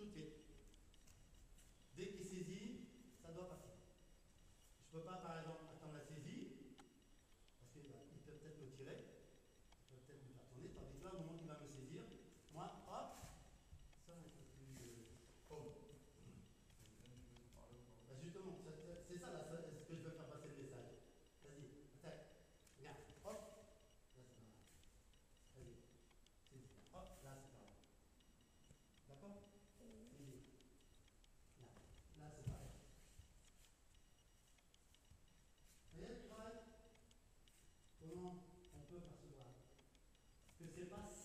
tout de suite. Dès qu'il saisit, ça doit passer. Je ne peux pas, par exemple, attendre la saisie, parce qu'il peut peut-être me tirer, il peut peut-être me faire tourner, tandis que là, au moment qu'il va me saisir, moi, hop, ça un peu plus... Oh. Bah justement, c'est ça là, ce que je veux faire passer le message. Vas-y, attaque. Regarde, hop, là c'est pas grave. Vas-y, saisis. Hop, là c'est pas grave. D'accord? Saisis. Là c'est pareil. Vous voyez le travail? Comment on peut percevoir? Que c'est pas